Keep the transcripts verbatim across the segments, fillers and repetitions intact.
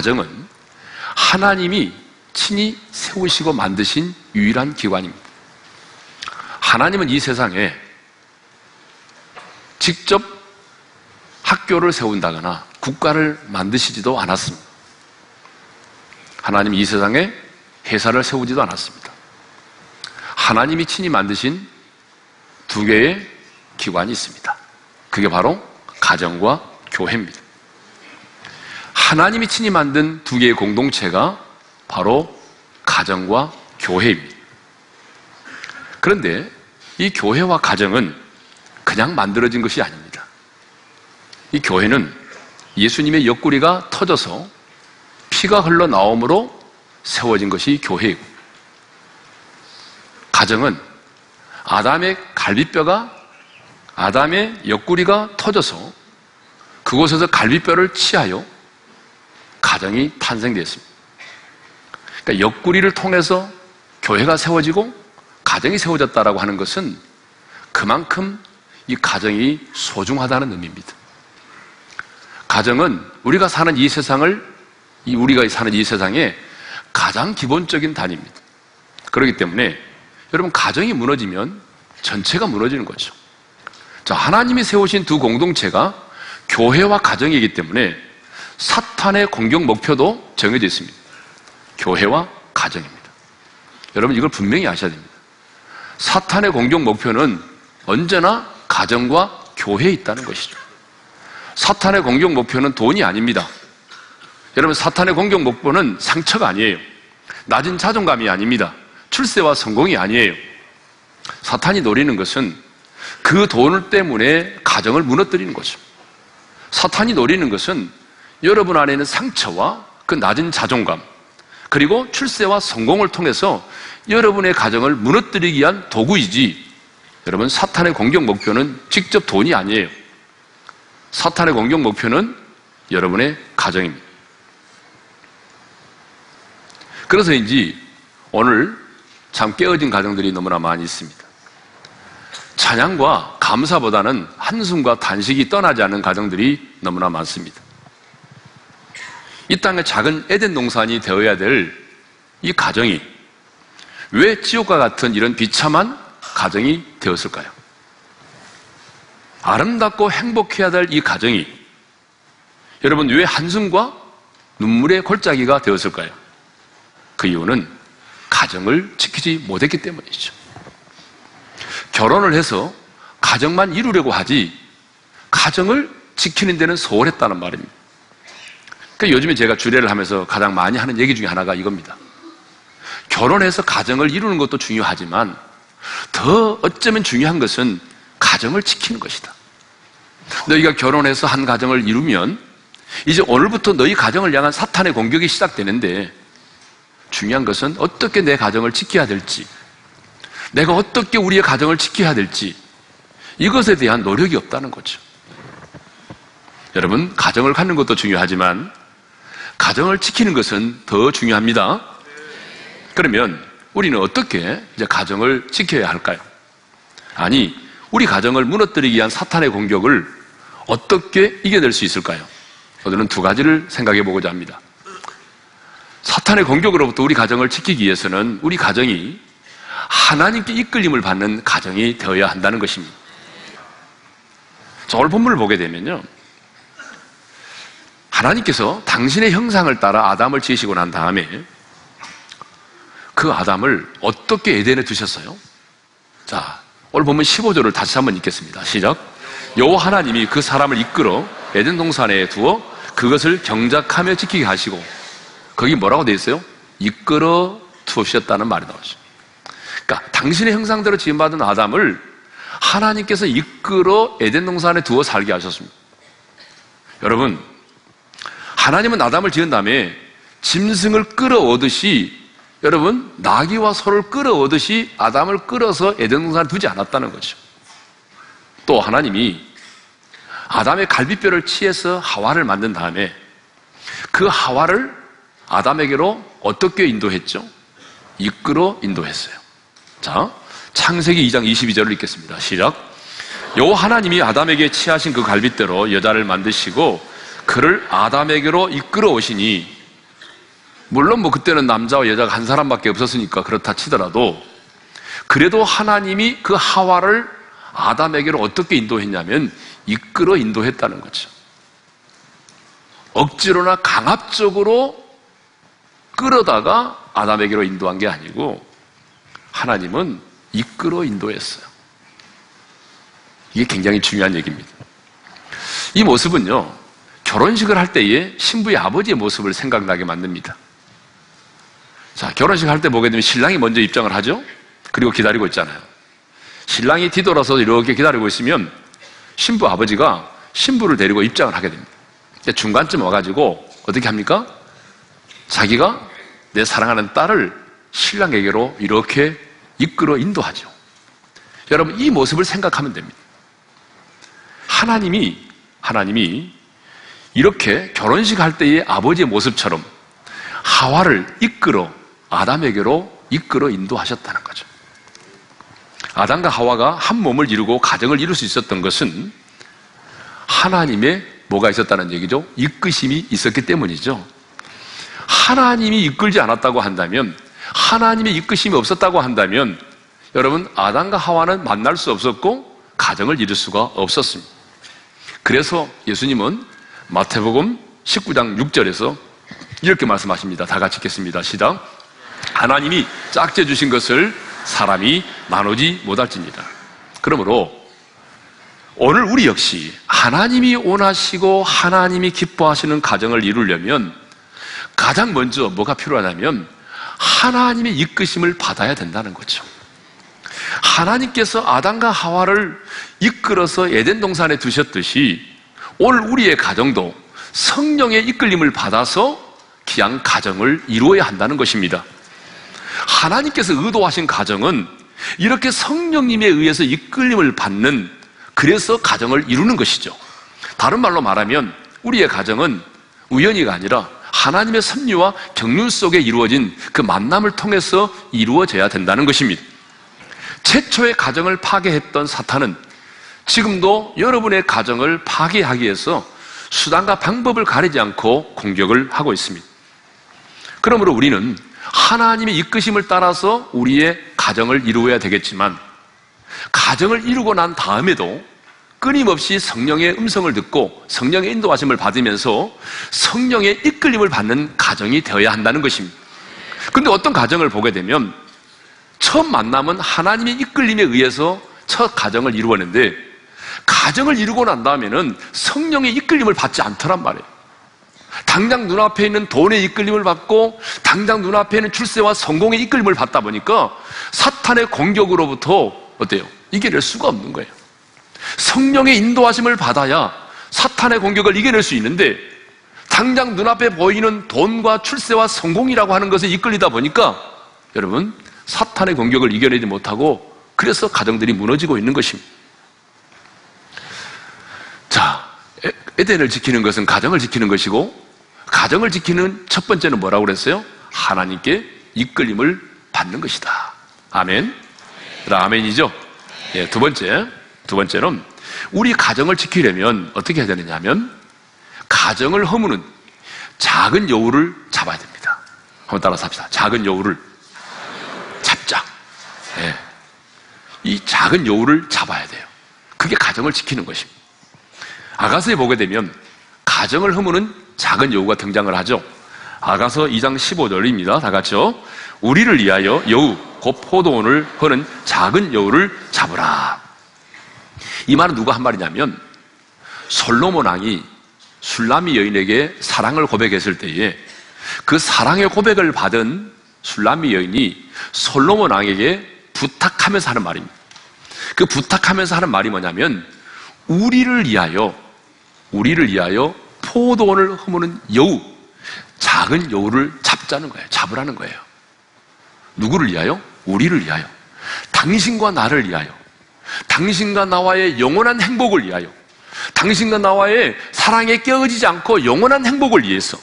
가정은 하나님이 친히 세우시고 만드신 유일한 기관입니다. 하나님은 이 세상에 직접 학교를 세운다거나 국가를 만드시지도 않았습니다. 하나님이 이 세상에 회사를 세우지도 않았습니다. 하나님이 친히 만드신 두 개의 기관이 있습니다. 그게 바로 가정과 교회입니다. 하나님이 친히 만든 두 개의 공동체가 바로 가정과 교회입니다. 그런데 이 교회와 가정은 그냥 만들어진 것이 아닙니다. 이 교회는 예수님의 옆구리가 터져서 피가 흘러나옴으로 세워진 것이 교회이고, 가정은 아담의 갈비뼈가, 아담의 옆구리가 터져서 그곳에서 갈비뼈를 치하여 가정이 탄생되었습니다. 그러니까 옆구리를 통해서 교회가 세워지고 가정이 세워졌다라고 하는 것은 그만큼 이 가정이 소중하다는 의미입니다. 가정은 우리가 사는 이 세상을, 이 우리가 사는 이 세상에 가장 기본적인 단위입니다. 그렇기 때문에 여러분, 가정이 무너지면 전체가 무너지는 거죠. 자, 하나님이 세우신 두 공동체가 교회와 가정이기 때문에 사탄의 공격 목표도 정해져 있습니다. 교회와 가정입니다. 여러분, 이걸 분명히 아셔야 됩니다. 사탄의 공격 목표는 언제나 가정과 교회에 있다는 것이죠. 사탄의 공격 목표는 돈이 아닙니다. 여러분, 사탄의 공격 목표는 상처가 아니에요. 낮은 자존감이 아닙니다. 출세와 성공이 아니에요. 사탄이 노리는 것은 그 돈 때문에 가정을 무너뜨리는 거죠. 사탄이 노리는 것은 여러분 안에 있는 상처와 그 낮은 자존감, 그리고 출세와 성공을 통해서 여러분의 가정을 무너뜨리기 위한 도구이지, 여러분, 사탄의 공격 목표는 직접 돈이 아니에요. 사탄의 공격 목표는 여러분의 가정입니다. 그래서인지 오늘 참 깨어진 가정들이 너무나 많이 있습니다. 찬양과 감사보다는 한숨과 단식이 떠나지 않는 가정들이 너무나 많습니다. 이 땅의 작은 에덴 동산이 되어야 될 이 가정이 왜 지옥과 같은 이런 비참한 가정이 되었을까요? 아름답고 행복해야 될 이 가정이 여러분 왜 한숨과 눈물의 골짜기가 되었을까요? 그 이유는 가정을 지키지 못했기 때문이죠. 결혼을 해서 가정만 이루려고 하지 가정을 지키는 데는 소홀했다는 말입니다. 그러니까 요즘에 제가 주례를 하면서 가장 많이 하는 얘기 중에 하나가 이겁니다. 결혼해서 가정을 이루는 것도 중요하지만 더 어쩌면 중요한 것은 가정을 지키는 것이다. 너희가 결혼해서 한 가정을 이루면 이제 오늘부터 너희 가정을 향한 사탄의 공격이 시작되는데 중요한 것은 어떻게 내 가정을 지켜야 될지, 내가 어떻게 우리의 가정을 지켜야 될지, 이것에 대한 노력이 없다는 거죠. 여러분, 가정을 갖는 것도 중요하지만 가정을 지키는 것은 더 중요합니다. 그러면 우리는 어떻게 이제 가정을 지켜야 할까요? 아니, 우리 가정을 무너뜨리기 위한 사탄의 공격을 어떻게 이겨낼 수 있을까요? 오늘은 두 가지를 생각해 보고자 합니다. 사탄의 공격으로부터 우리 가정을 지키기 위해서는 우리 가정이 하나님께 이끌림을 받는 가정이 되어야 한다는 것입니다. 자, 오늘 본문을 보게 되면요, 하나님께서 당신의 형상을 따라 아담을 지으시고 난 다음에 그 아담을 어떻게 에덴에 두셨어요? 자, 오늘 보면 십오 절을 다시 한번 읽겠습니다. 시작. 여호와 하나님이 그 사람을 이끌어 에덴 동산에 두어 그것을 경작하며 지키게 하시고, 거기 뭐라고 되어 있어요? 이끌어 두셨다는 말이 나오죠. 그러니까 당신의 형상대로 지음받은 아담을 하나님께서 이끌어 에덴 동산에 두어 살게 하셨습니다. 여러분, 하나님은 아담을 지은 다음에 짐승을 끌어오듯이, 여러분, 나귀와 소를 끌어오듯이 아담을 끌어서 에덴 동산에 두지 않았다는 거죠. 또 하나님이 아담의 갈비뼈를 치해서 하와를 만든 다음에 그 하와를 아담에게로 어떻게 인도했죠? 이끌어 인도했어요. 자, 창세기 이 장 이십이 절을 읽겠습니다. 시작. 여호와 하나님이 아담에게 치하신 그 갈빗대로 여자를 만드시고 그를 아담에게로 이끌어 오시니 물론 뭐 그때는 남자와 여자가 한 사람밖에 없었으니까 그렇다 치더라도 그래도 하나님이 그 하와를 아담에게로 어떻게 인도했냐면 이끌어 인도했다는 거죠. 억지로나 강압적으로 끌어다가 아담에게로 인도한 게 아니고 하나님은 이끌어 인도했어요. 이게 굉장히 중요한 얘기입니다. 이 모습은요, 결혼식을 할 때에 신부의 아버지의 모습을 생각나게 만듭니다. 자, 결혼식 할 때 보게 되면 신랑이 먼저 입장을 하죠? 그리고 기다리고 있잖아요. 신랑이 뒤돌아서 이렇게 기다리고 있으면 신부 아버지가 신부를 데리고 입장을 하게 됩니다. 중간쯤 와가지고 어떻게 합니까? 자기가 내 사랑하는 딸을 신랑에게로 이렇게 이끌어 인도하죠. 여러분, 이 모습을 생각하면 됩니다. 하나님이, 하나님이 이렇게 결혼식 할 때의 아버지의 모습처럼 하와를 이끌어 아담에게로 이끌어 인도하셨다는 거죠. 아담과 하와가 한 몸을 이루고 가정을 이룰 수 있었던 것은 하나님의 뭐가 있었다는 얘기죠? 이끄심이 있었기 때문이죠. 하나님이 이끌지 않았다고 한다면, 하나님의 이끄심이 없었다고 한다면 여러분, 아담과 하와는 만날 수 없었고 가정을 이룰 수가 없었습니다. 그래서 예수님은 마태복음 십구 장 육 절에서 이렇게 말씀하십니다. 다 같이 읽겠습니다. 시작. 하나님이 짝지어 주신 것을 사람이 나누지 못할지니라. 그러므로 오늘 우리 역시 하나님이 원하시고 하나님이 기뻐하시는 가정을 이루려면 가장 먼저 뭐가 필요하냐면 하나님의 이끄심을 받아야 된다는 거죠. 하나님께서 아담과 하와를 이끌어서 에덴 동산에 두셨듯이 오늘 우리의 가정도 성령의 이끌림을 받아서 귀한 가정을 이루어야 한다는 것입니다. 하나님께서 의도하신 가정은 이렇게 성령님에 의해서 이끌림을 받는, 그래서 가정을 이루는 것이죠. 다른 말로 말하면 우리의 가정은 우연히가 아니라 하나님의 섭리와 경륜 속에 이루어진 그 만남을 통해서 이루어져야 된다는 것입니다. 최초의 가정을 파괴했던 사탄은 지금도 여러분의 가정을 파괴하기 위해서 수단과 방법을 가리지 않고 공격을 하고 있습니다. 그러므로 우리는 하나님의 이끄심을 따라서 우리의 가정을 이루어야 되겠지만 가정을 이루고 난 다음에도 끊임없이 성령의 음성을 듣고 성령의 인도하심을 받으면서 성령의 이끌림을 받는 가정이 되어야 한다는 것입니다. 그런데 어떤 가정을 보게 되면 처음 만남은 하나님의 이끌림에 의해서 첫 가정을 이루었는데 가정을 이루고 난 다음에는 성령의 이끌림을 받지 않더란 말이에요. 당장 눈앞에 있는 돈의 이끌림을 받고 당장 눈앞에 있는 출세와 성공의 이끌림을 받다 보니까 사탄의 공격으로부터 어때요? 이겨낼 수가 없는 거예요. 성령의 인도하심을 받아야 사탄의 공격을 이겨낼 수 있는데 당장 눈앞에 보이는 돈과 출세와 성공이라고 하는 것에 이끌리다 보니까 여러분 사탄의 공격을 이겨내지 못하고 그래서 가정들이 무너지고 있는 것입니다. 자, 에덴을 지키는 것은 가정을 지키는 것이고 가정을 지키는 첫 번째는 뭐라고 그랬어요? 하나님께 이끌림을 받는 것이다. 아멘. 아멘이죠? 예, 두 번째, 두 번째는 우리 가정을 지키려면 어떻게 해야 되느냐 하면 가정을 허무는 작은 여우를 잡아야 됩니다. 한번 따라서 합시다. 작은 여우를 잡자. 예. 이 작은 여우를 잡아야 돼요. 그게 가정을 지키는 것입니다. 아가서에 보게 되면 가정을 허무는 작은 여우가 등장을 하죠. 아가서 이 장 십오 절입니다. 다 같이요. 우리를 위하여 여우, 곧 포도원을 허는 작은 여우를 잡으라. 이 말은 누가 한 말이냐면 솔로몬 왕이 술람미 여인에게 사랑을 고백했을 때에 그 사랑의 고백을 받은 술람미 여인이 솔로몬 왕에게 부탁하면서 하는 말입니다. 그 부탁하면서 하는 말이 뭐냐면 우리를 위하여 우리를 위하여 포도원을 허무는 여우, 작은 여우를 잡자는 거예요. 잡으라는 거예요. 누구를 위하여? 우리를 위하여. 당신과 나를 위하여. 당신과 나와의 영원한 행복을 위하여. 당신과 나와의 사랑에 깨어지지 않고 영원한 행복을 위해서.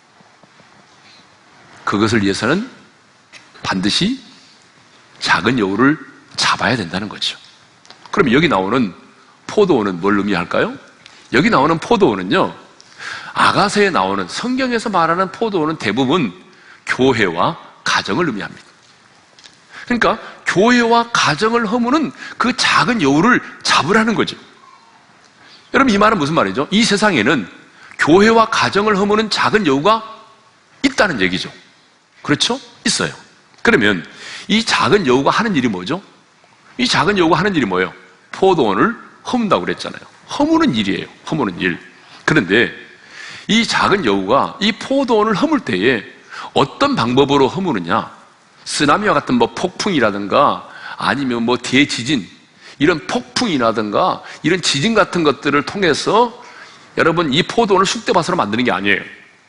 그것을 위해서는 반드시 작은 여우를 잡아야 된다는 거죠. 그럼 여기 나오는 포도원은 뭘 의미할까요? 여기 나오는 포도원은요, 아가서에 나오는 성경에서 말하는 포도원은 대부분 교회와 가정을 의미합니다. 그러니까 교회와 가정을 허무는 그 작은 여우를 잡으라는 거죠. 여러분, 이 말은 무슨 말이죠? 이 세상에는 교회와 가정을 허무는 작은 여우가 있다는 얘기죠. 그렇죠? 있어요. 그러면 이 작은 여우가 하는 일이 뭐죠? 이 작은 여우가 하는 일이 뭐예요? 포도원을 허문다고 그랬잖아요. 허무는 일이에요. 허무는 일. 그런데 이 작은 여우가 이 포도원을 허물 때에 어떤 방법으로 허무느냐? 쓰나미와 같은 뭐 폭풍이라든가 아니면 뭐 대지진, 이런 폭풍이라든가 이런 지진 같은 것들을 통해서 여러분 이 포도원을 쑥대밭으로 만드는 게 아니에요.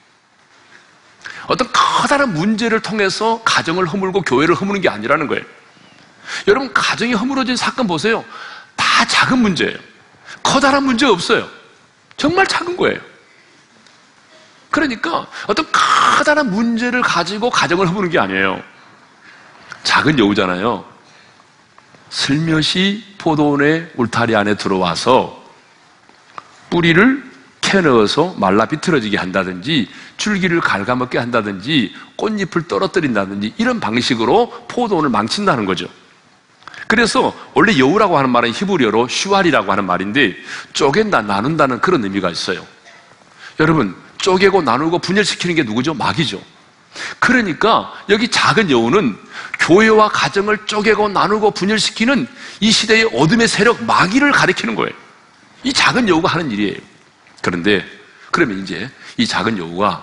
어떤 커다란 문제를 통해서 가정을 허물고 교회를 허무는 게 아니라는 거예요. 여러분, 가정이 허물어진 사건 보세요. 다 작은 문제예요. 커다란 문제 없어요. 정말 작은 거예요. 그러니까 어떤 커다란 문제를 가지고 가정을 허무는 게 아니에요. 작은 여우잖아요. 슬며시 포도원의 울타리 안에 들어와서 뿌리를 캐넣어서 말라 비틀어지게 한다든지 줄기를 갉아먹게 한다든지 꽃잎을 떨어뜨린다든지 이런 방식으로 포도원을 망친다는 거죠. 그래서 원래 여우라고 하는 말은 히브리어로 슈알이라고 하는 말인데 쪼갠다, 나눈다는 그런 의미가 있어요. 여러분, 쪼개고 나누고 분열시키는 게 누구죠? 마귀죠. 그러니까 여기 작은 여우는 교회와 가정을 쪼개고 나누고 분열시키는 이 시대의 어둠의 세력 마귀를 가리키는 거예요. 이 작은 여우가 하는 일이에요. 그런데 그러면 이제 이 작은 여우가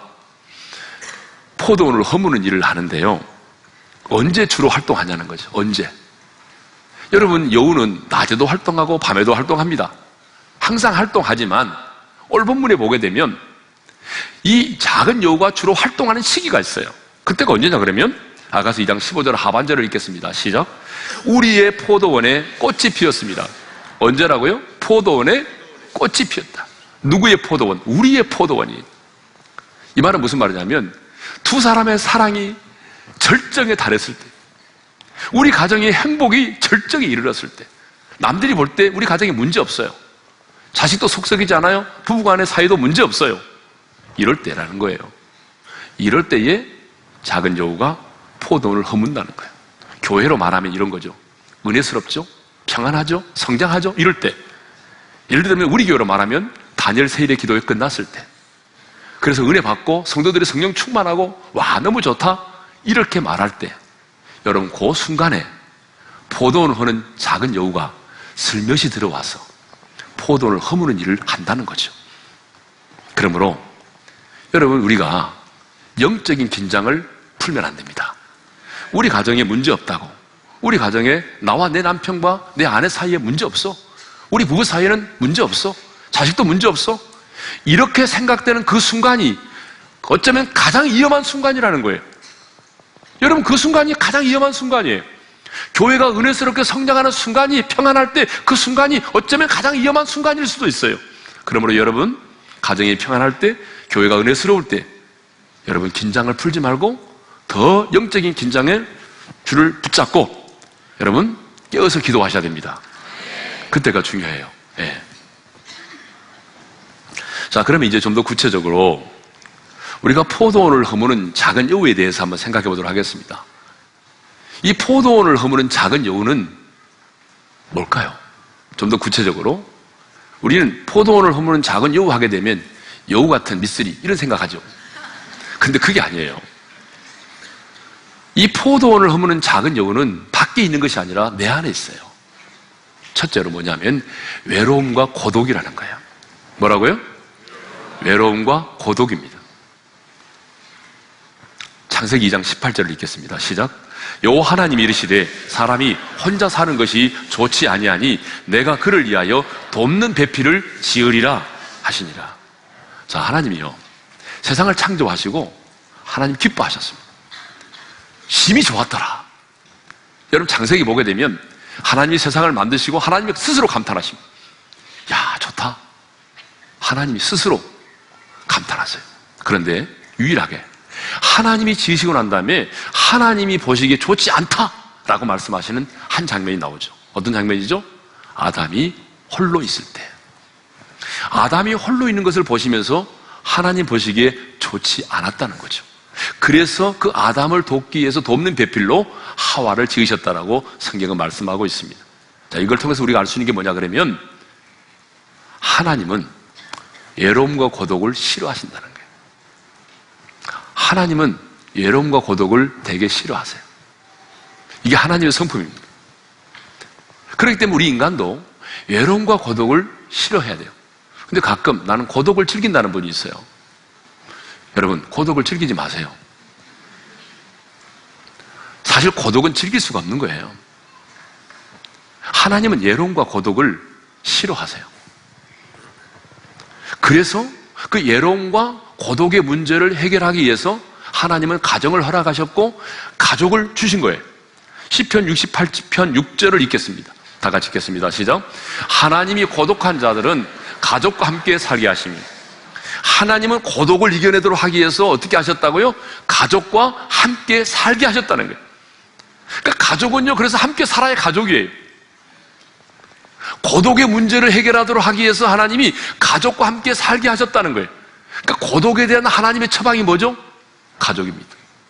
포도원을 허무는 일을 하는데요. 언제 주로 활동하냐는 거죠. 언제? 여러분, 여우는 낮에도 활동하고 밤에도 활동합니다. 항상 활동하지만 오늘 본문에 보게 되면 이 작은 여우가 주로 활동하는 시기가 있어요. 그때가 언제냐 그러면 아가서 이 장 십오 절 하반절을 읽겠습니다. 시작. 우리의 포도원에 꽃이 피었습니다. 언제라고요? 포도원에 꽃이 피었다. 누구의 포도원? 우리의 포도원이. 이 말은 무슨 말이냐면 두 사람의 사랑이 절정에 달했을 때, 우리 가정의 행복이 절정에 이르렀을 때, 남들이 볼 때 우리 가정에 문제 없어요. 자식도 속썩이지 않아요. 부부간의 사이도 문제 없어요. 이럴 때라는 거예요. 이럴 때에 작은 여우가 포도원을 허문다는 거예요. 교회로 말하면 이런 거죠. 은혜스럽죠? 평안하죠? 성장하죠? 이럴 때. 예를 들면 우리 교회로 말하면 다니엘 세일의 기도회 끝났을 때, 그래서 은혜 받고 성도들이 성령 충만하고 와 너무 좋다 이렇게 말할 때, 여러분 그 순간에 포도원을 허는 작은 여우가 슬며시 들어와서 포도원을 허무는 일을 한다는 거죠. 그러므로 여러분, 우리가 영적인 긴장을 풀면 안 됩니다. 우리 가정에 문제 없다고, 우리 가정에 나와 내 남편과 내 아내 사이에 문제 없어, 우리 부부 사이에는 문제 없어, 자식도 문제 없어, 이렇게 생각되는 그 순간이 어쩌면 가장 위험한 순간이라는 거예요. 여러분, 그 순간이 가장 위험한 순간이에요. 교회가 은혜스럽게 성장하는 순간이, 평안할 때 그 순간이 어쩌면 가장 위험한 순간일 수도 있어요. 그러므로 여러분, 가정이 평안할 때, 교회가 은혜스러울 때 여러분 긴장을 풀지 말고 더 영적인 긴장의 줄을 붙잡고 여러분 깨어서 기도하셔야 됩니다. 그때가 중요해요. 네. 자, 그러면 이제 좀 더 구체적으로 우리가 포도원을 허무는 작은 여우에 대해서 한번 생각해 보도록 하겠습니다. 이 포도원을 허무는 작은 여우는 뭘까요? 좀 더 구체적으로 우리는 포도원을 허무는 작은 여우 하게 되면 여우 같은 미쓰리 이런 생각하죠. 근데 그게 아니에요. 이 포도원을 허무는 작은 여우는 밖에 있는 것이 아니라 내 안에 있어요. 첫째로 뭐냐면 외로움과 고독이라는 거예요. 뭐라고요? 외로움과 고독입니다. 창세기 이 장 십팔 절을 읽겠습니다. 시작. 여호와 하나님이 이르시되 사람이 혼자 사는 것이 좋지 아니하니 내가 그를 위하여 돕는 배필을 지으리라 하시니라. 자, 하나님이요 세상을 창조하시고 하나님 기뻐하셨습니다. 심히 좋았더라. 여러분, 창세기 보게 되면 하나님이 세상을 만드시고 하나님이 스스로 감탄하십니다. 야, 좋다. 하나님이 스스로 감탄하세요. 그런데 유일하게 하나님이 지으시고 난 다음에 하나님이 보시기에 좋지 않다라고 말씀하시는 한 장면이 나오죠. 어떤 장면이죠? 아담이 홀로 있을 때. 아담이 홀로 있는 것을 보시면서 하나님 보시기에 좋지 않았다는 거죠. 그래서 그 아담을 돕기 위해서 돕는 배필로 하와를 지으셨다라고 성경은 말씀하고 있습니다. 자, 이걸 통해서 우리가 알 수 있는 게 뭐냐 그러면 하나님은 외로움과 고독을 싫어하신다는 거예요. 하나님은 외로움과 고독을 되게 싫어하세요. 이게 하나님의 성품입니다. 그렇기 때문에 우리 인간도 외로움과 고독을 싫어해야 돼요. 근데 가끔 나는 고독을 즐긴다는 분이 있어요. 여러분, 고독을 즐기지 마세요. 사실 고독은 즐길 수가 없는 거예요. 하나님은 외로움과 고독을 싫어하세요. 그래서 그 외로움과 고독의 문제를 해결하기 위해서 하나님은 가정을 허락하셨고 가족을 주신 거예요. 시편 육십팔 편 육 절을 읽겠습니다. 다 같이 읽겠습니다. 시작. 하나님이 고독한 자들은 가족과 함께 살게 하십니다. 하나님은 고독을 이겨내도록 하기 위해서 어떻게 하셨다고요? 가족과 함께 살게 하셨다는 거예요. 그러니까 가족은요, 그래서 함께 살아야 가족이에요. 고독의 문제를 해결하도록 하기 위해서 하나님이 가족과 함께 살게 하셨다는 거예요. 그러니까 고독에 대한 하나님의 처방이 뭐죠? 가족입니다.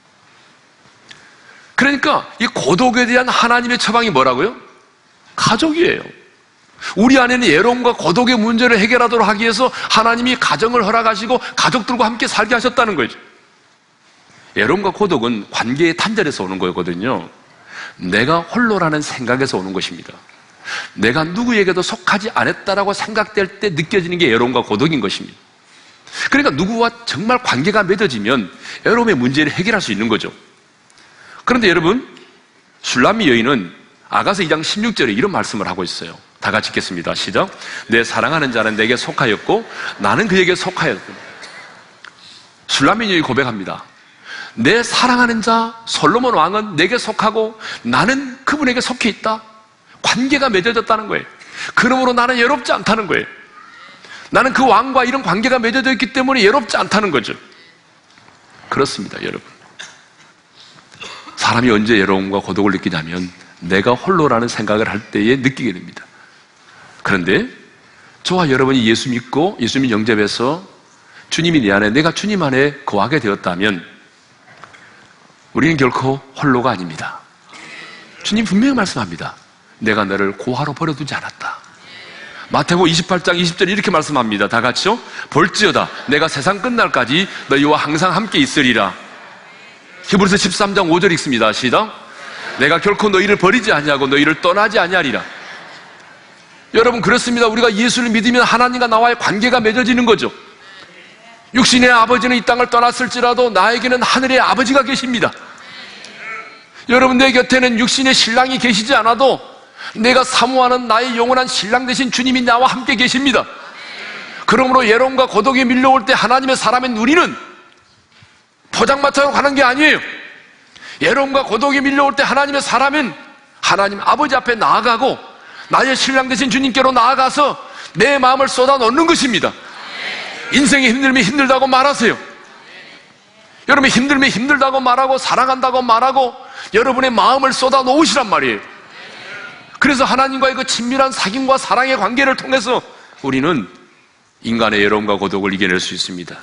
그러니까 이 고독에 대한 하나님의 처방이 뭐라고요? 가족이에요. 우리 안에는 외로움과 고독의 문제를 해결하도록 하기 위해서 하나님이 가정을 허락하시고 가족들과 함께 살게 하셨다는 거죠. 외로움과 고독은 관계의 단절에서 오는 거거든요. 내가 홀로라는 생각에서 오는 것입니다. 내가 누구에게도 속하지 않았다라고 생각될 때 느껴지는 게 외로움과 고독인 것입니다. 그러니까 누구와 정말 관계가 맺어지면 외로움의 문제를 해결할 수 있는 거죠. 그런데 여러분, 술람미 여인은 아가서 이 장 십육 절에 이런 말씀을 하고 있어요. 다 같이 읽겠습니다. 시작. 내 사랑하는 자는 내게 속하였고 나는 그에게 속하였고. 술람미 여인이 고백합니다. 내 사랑하는 자 솔로몬 왕은 내게 속하고 나는 그분에게 속해 있다. 관계가 맺어졌다는 거예요. 그러므로 나는 외롭지 않다는 거예요. 나는 그 왕과 이런 관계가 맺어져 있기 때문에 외롭지 않다는 거죠. 그렇습니다, 여러분. 사람이 언제 외로움과 고독을 느끼냐면 내가 홀로라는 생각을 할 때에 느끼게 됩니다. 그런데 저와 여러분이 예수 믿고 예수 믿는 영접해서 주님이 내 안에, 내가 주님 안에 거하게 되었다면 우리는 결코 홀로가 아닙니다. 주님 분명히 말씀합니다. 내가 너를 고아로 버려두지 않았다. 마태복음 이십팔 장 이십 절 이렇게 말씀합니다. 다 같이요. 볼지어다 내가 세상 끝날까지 너희와 항상 함께 있으리라. 히브리서 십삼 장 오 절 읽습니다. 시작. 내가 결코 너희를 버리지 아니하고 너희를 떠나지 아니하리라. 여러분, 그렇습니다. 우리가 예수를 믿으면 하나님과 나와의 관계가 맺어지는 거죠. 육신의 아버지는 이 땅을 떠났을지라도 나에게는 하늘의 아버지가 계십니다. 여러분, 내 곁에는 육신의 신랑이 계시지 않아도 내가 사모하는 나의 영원한 신랑 되신 주님이 나와 함께 계십니다. 그러므로 외로움과 고독이 밀려올 때 하나님의 사람인 우리는 포장마차로 가는 게 아니에요. 외로움과 고독이 밀려올 때 하나님의 사람은 하나님 아버지 앞에 나아가고 나의 신랑 되신 주님께로 나아가서 내 마음을 쏟아 놓는 것입니다. 인생이 힘들면 힘들다고 말하세요. 여러분, 힘들면 힘들다고 말하고 사랑한다고 말하고 여러분의 마음을 쏟아 놓으시란 말이에요. 그래서 하나님과의 그 친밀한 사귐과 사랑의 관계를 통해서 우리는 인간의 외로움과 고독을 이겨낼 수 있습니다.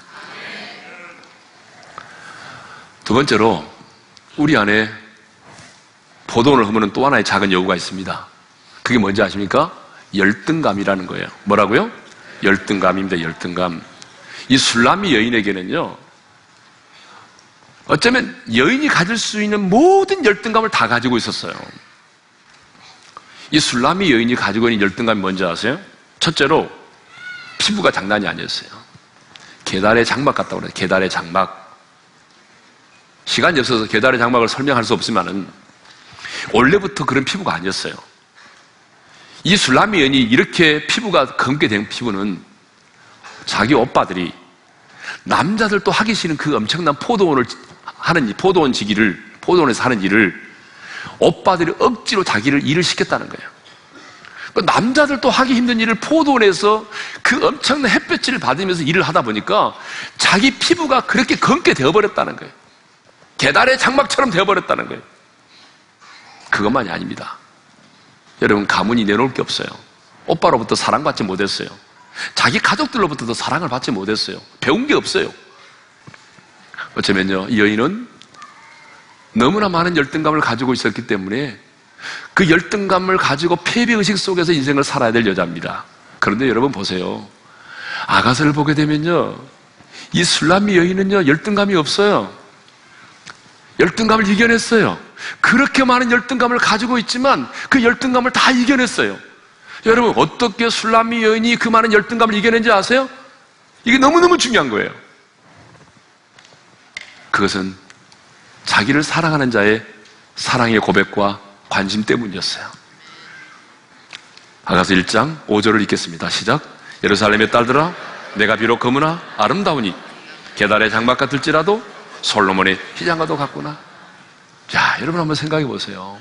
두 번째로 우리 안에 포도원을 흐무는 또 하나의 작은 여우가 있습니다. 그게 뭔지 아십니까? 열등감이라는 거예요. 뭐라고요? 열등감입니다. 열등감. 이 술람미 여인에게는요, 어쩌면 여인이 가질 수 있는 모든 열등감을 다 가지고 있었어요. 이 술람미 여인이 가지고 있는 열등감이 뭔지 아세요? 첫째로 피부가 장난이 아니었어요. 계달의 장막 같다고 그래요. 계달의 장막. 시간이 없어서 계달의 장막을 설명할 수 없지만은 원래부터 그런 피부가 아니었어요. 이 술람미 여인이 이렇게 피부가 검게 된 피부는 자기 오빠들이 남자들도 하기 싫은 그 엄청난 포도원을 하는 일, 포도원 지기를, 포도원에서 하는 일을 오빠들이 억지로 자기를 일을 시켰다는 거예요. 남자들도 하기 힘든 일을 포도원에서 그 엄청난 햇볕을 받으면서 일을 하다 보니까 자기 피부가 그렇게 검게 되어버렸다는 거예요. 계달의 장막처럼 되어버렸다는 거예요. 그것만이 아닙니다. 여러분, 가문이 내놓을 게 없어요. 오빠로부터 사랑받지 못했어요. 자기 가족들로부터도 사랑을 받지 못했어요. 배운 게 없어요. 어쩌면요, 이 여인은 너무나 많은 열등감을 가지고 있었기 때문에 그 열등감을 가지고 패배의식 속에서 인생을 살아야 될 여자입니다. 그런데 여러분 보세요. 아가서를 보게 되면요, 이 술람미 여인은요, 열등감이 없어요. 열등감을 이겨냈어요. 그렇게 많은 열등감을 가지고 있지만 그 열등감을 다 이겨냈어요. 여러분, 어떻게 술람미 여인이 그 많은 열등감을 이겨낸지 아세요? 이게 너무너무 중요한 거예요. 그것은 자기를 사랑하는 자의 사랑의 고백과 관심 때문이었어요. 아가서 일 장 오 절을 읽겠습니다. 시작. 예루살렘의 딸들아, 내가 비록 검으나 아름다우니 게달의 장막 같을지라도 솔로몬의 휘장과도 같구나. 자, 여러분 한번 생각해 보세요.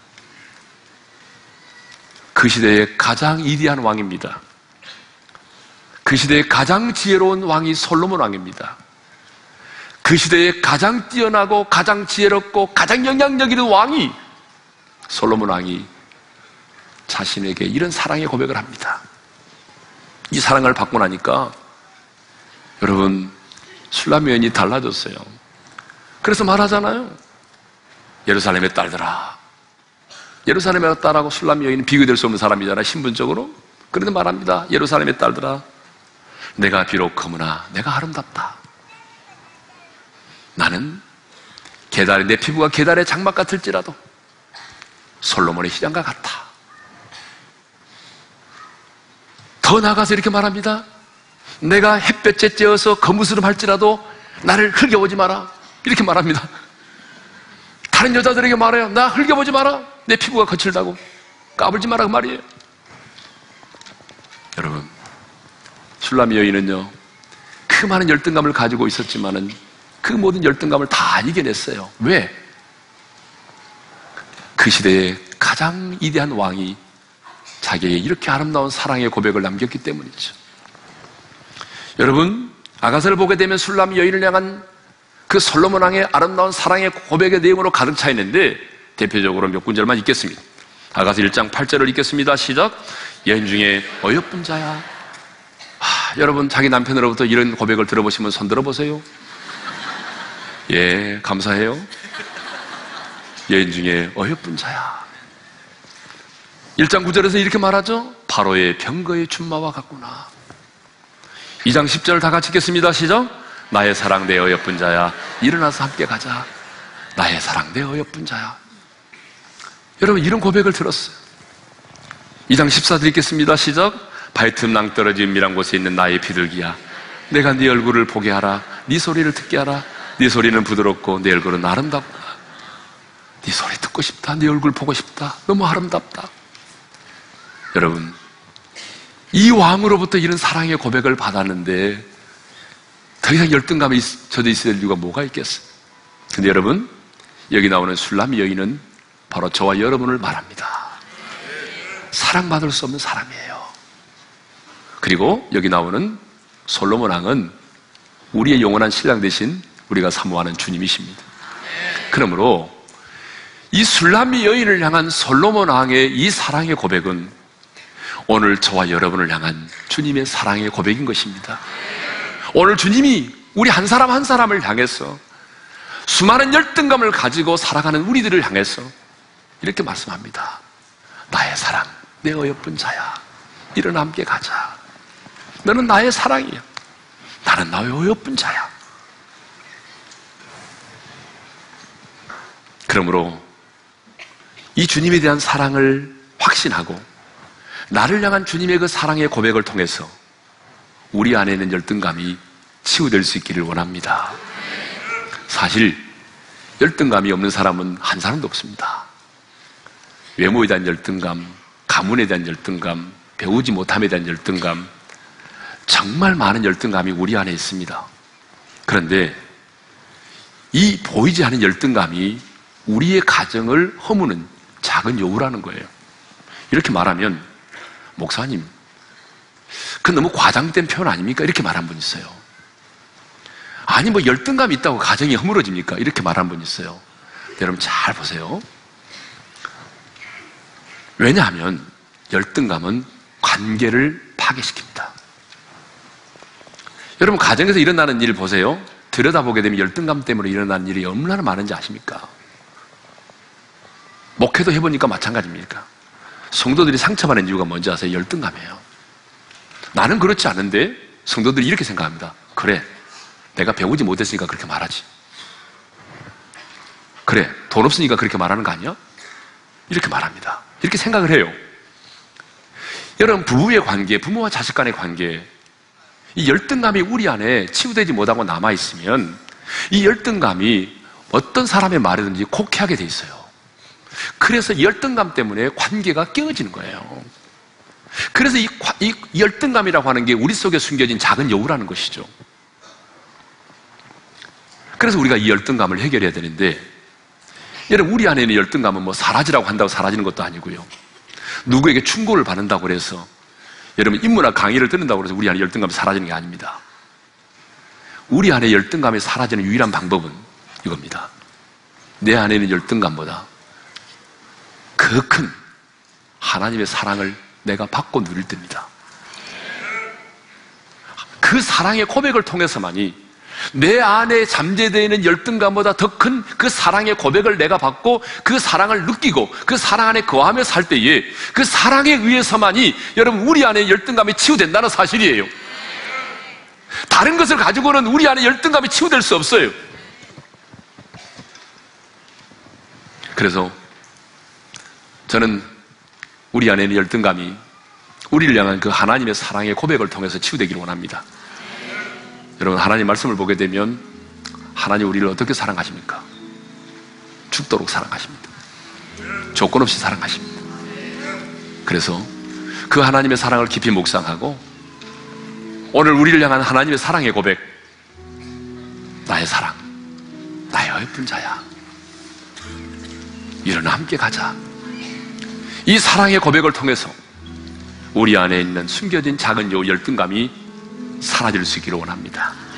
그 시대의 가장 위대한 왕입니다. 그 시대의 가장 지혜로운 왕이 솔로몬 왕입니다. 그 시대에 가장 뛰어나고 가장 지혜롭고 가장 영향력 있는 왕이 솔로몬 왕이 자신에게 이런 사랑의 고백을 합니다. 이 사랑을 받고 나니까 여러분, 술람미 여인이 달라졌어요. 그래서 말하잖아요. 예루살렘의 딸들아. 예루살렘의 딸하고 술람미 여인은 비교될 수 없는 사람이잖아요, 신분적으로. 그런데 말합니다. 예루살렘의 딸들아, 내가 비록 검으나 내가 아름답다. 나는 게달에, 내 피부가 게달의 장막 같을지라도 솔로몬의 휘장과 같아. 더 나아가서 이렇게 말합니다. 내가 햇볕에 쬐어서 거무스름할지라도 나를 흘겨보지 마라. 이렇게 말합니다. 다른 여자들에게 말해요. 나 흘겨보지 마라. 내 피부가 거칠다고. 까불지 마라, 그 말이에요. 여러분, 술람미 여인은요, 그 많은 열등감을 가지고 있었지만은 그 모든 열등감을 다 이겨냈어요. 왜? 그 시대의 가장 위대한 왕이 자기에게 이렇게 아름다운 사랑의 고백을 남겼기 때문이죠. 여러분, 아가서를 보게 되면 술람미 여인을 향한 그 솔로몬 왕의 아름다운 사랑의 고백의 내용으로 가득 차 있는데 대표적으로 몇 군절만 읽겠습니다. 아가서 일 장 팔 절을 읽겠습니다. 시작. 여인 중에 어여쁜 자야. 하, 여러분, 자기 남편으로부터 이런 고백을 들어보시면 손 들어보세요. 예, 감사해요. 여인 중에 어여쁜 자야. 일 장 구 절에서 이렇게 말하죠. 바로의 병거의 춘마와 같구나. 이 장 십 절 다 같이 읽겠습니다. 시작. 나의 사랑 내 어여쁜 자야, 일어나서 함께 가자. 나의 사랑 내 어여쁜 자야. 여러분, 이런 고백을 들었어요. 이 장 십사 절 읽겠습니다. 시작. 발틈 낭떠러진 미란 곳에 있는 나의 비둘기야, 내가 네 얼굴을 보게 하라. 네 소리를 듣게 하라. 네 소리는 부드럽고 네 얼굴은 아름답구나. 네 소리 듣고 싶다. 네 얼굴 보고 싶다. 너무 아름답다. 여러분, 이 왕으로부터 이런 사랑의 고백을 받았는데 더 이상 열등감이 젖어 있을 이유가 뭐가 있겠어요? 근데 여러분, 여기 나오는 술람미 여인은 바로 저와 여러분을 말합니다. 사랑받을 수 없는 사람이에요. 그리고 여기 나오는 솔로몬 왕은 우리의 영원한 신랑 대신 우리가 사모하는 주님이십니다. 그러므로 이 술람미 여인을 향한 솔로몬 왕의 이 사랑의 고백은 오늘 저와 여러분을 향한 주님의 사랑의 고백인 것입니다. 오늘 주님이 우리 한 사람 한 사람을 향해서 수많은 열등감을 가지고 살아가는 우리들을 향해서 이렇게 말씀합니다. 나의 사랑, 내 어여쁜 자야, 일어나 함께 가자. 너는 나의 사랑이야. 나는 나의 어여쁜 자야. 그러므로 이 주님에 대한 사랑을 확신하고 나를 향한 주님의 그 사랑의 고백을 통해서 우리 안에 있는 열등감이 치유될 수 있기를 원합니다. 사실 열등감이 없는 사람은 한 사람도 없습니다. 외모에 대한 열등감, 가문에 대한 열등감, 배우지 못함에 대한 열등감, 정말 많은 열등감이 우리 안에 있습니다. 그런데 이 보이지 않는 열등감이 우리의 가정을 허무는 작은 여우라는 거예요. 이렇게 말하면, 목사님, 그건 너무 과장된 표현 아닙니까? 이렇게 말한 분 있어요. 아니, 뭐 열등감이 있다고 가정이 허물어집니까? 이렇게 말한 분 있어요. 여러분 잘 보세요. 왜냐하면 열등감은 관계를 파괴시킵니다. 여러분, 가정에서 일어나는 일 보세요. 들여다보게 되면 열등감 때문에 일어나는 일이 얼마나 많은지 아십니까? 목회도 해보니까 마찬가지입니까? 성도들이 상처받는 이유가 뭔지 아세요? 열등감이에요. 나는 그렇지 않은데 성도들이 이렇게 생각합니다. 그래, 내가 배우지 못했으니까 그렇게 말하지. 그래, 돈 없으니까 그렇게 말하는 거 아니야? 이렇게 말합니다. 이렇게 생각을 해요. 여러분, 부부의 관계, 부모와 자식 간의 관계, 이 열등감이 우리 안에 치유되지 못하고 남아있으면 이 열등감이 어떤 사람의 말이든지 곡해하게 돼 있어요. 그래서 열등감 때문에 관계가 깨어지는 거예요. 그래서 이, 이 열등감이라고 하는 게 우리 속에 숨겨진 작은 여우라는 것이죠. 그래서 우리가 이 열등감을 해결해야 되는데, 여러분, 우리 안에 있는 열등감은 뭐 사라지라고 한다고 사라지는 것도 아니고요. 누구에게 충고를 받는다고 해서, 여러분, 인문학 강의를 듣는다고 해서 우리 안에 열등감이 사라지는 게 아닙니다. 우리 안에 열등감이 사라지는 유일한 방법은 이겁니다. 내 안에 있는 열등감보다 그 큰 하나님의 사랑을 내가 받고 누릴 때입니다. 그 사랑의 고백을 통해서만이 내 안에 잠재되어 있는 열등감보다 더 큰 그 사랑의 고백을 내가 받고 그 사랑을 느끼고 그 사랑 안에 거하며 살 때에 그 사랑에 의해서만이 여러분 우리 안에 열등감이 치유된다는 사실이에요. 다른 것을 가지고는 우리 안에 열등감이 치유될 수 없어요. 그래서 저는 우리 안에 있는 열등감이 우리를 향한 그 하나님의 사랑의 고백을 통해서 치유되기를 원합니다. 여러분, 하나님 말씀을 보게 되면 하나님 우리를 어떻게 사랑하십니까? 죽도록 사랑하십니다. 조건 없이 사랑하십니다. 그래서 그 하나님의 사랑을 깊이 묵상하고 오늘 우리를 향한 하나님의 사랑의 고백, 나의 사랑, 나의 어여쁜 자야, 일어나 함께 가자. 이 사랑의 고백을 통해서 우리 안에 있는 숨겨진 작은 요 열등감이 사라질 수 있기를 원합니다.